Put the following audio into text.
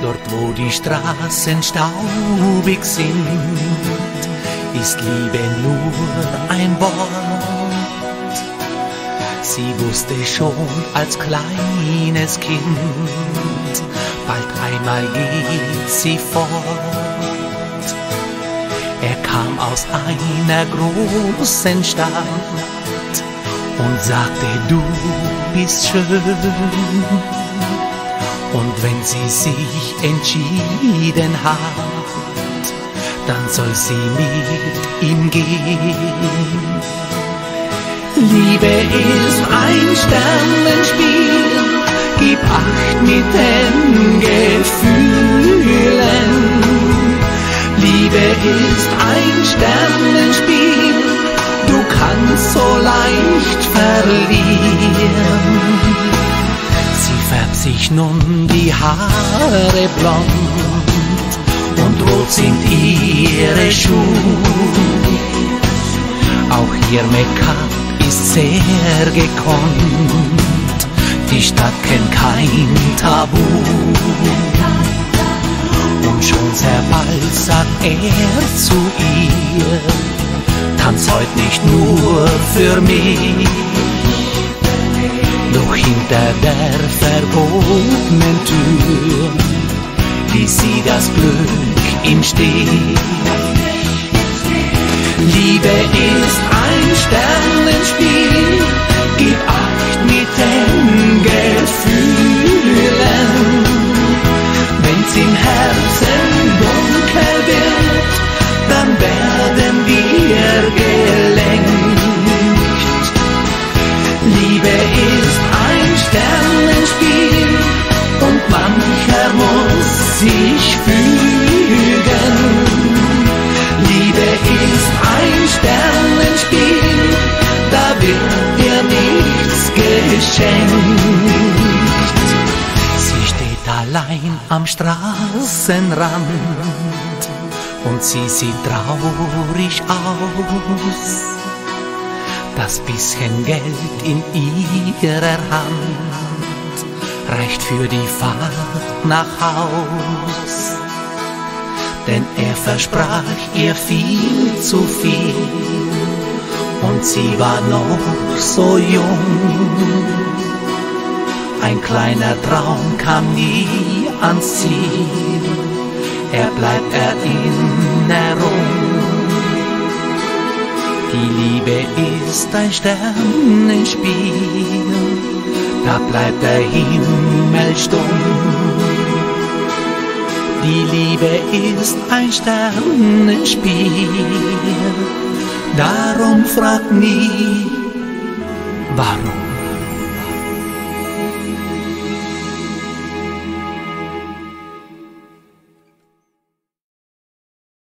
Dort wo die Straßen staubig sind, ist Liebe nur ein Wort. Sie wusste schon als kleines Kind, bald einmal geht sie fort. Er kam aus einer großen Stadt und sagte, du bist schön. Und wenn sie sich entschieden hat, dann soll sie mit ihm gehen. Liebe ist ein Sternenspiel, gib Acht mit den Gefühlen. Liebe ist ein Sternenspiel, du kannst so leicht verlieren. Sie färbt sich nun die Haare blond und rot sind ihre Schuhe. Auch ihr Make-up ist sehr gekonnt, die Stadt kennt kein Tabu. Und schon sehr bald sagt er zu ihr, tanz heut nicht nur für mich. Doch hinter der verbotenen Tür ließ sie das Glück im Stich. Liebe ist ein Sternenspiel, gib Acht mit den Gefühlen. Wenn's im Herzen dunkel wird, dann werden wir gelenkt. Liebe ist ein Sternenspiel und mancher muss sich fügen. Liebe ist ein Sternenspiel, da wird dir nichts geschenkt. Sie steht allein am Straßenrand und sie sieht traurig aus. Das bisschen Geld in ihrer Hand reicht für die Fahrt nach Haus. Denn er versprach ihr viel zu viel und sie war noch so jung. Ein kleiner Traum kam nie ans Ziel, er bleibt Erinnerung. Die Liebe ist ein Sternenspiel, da bleibt der Himmel stumm. Die Liebe ist ein Sternenspiel, darum frag nie, warum.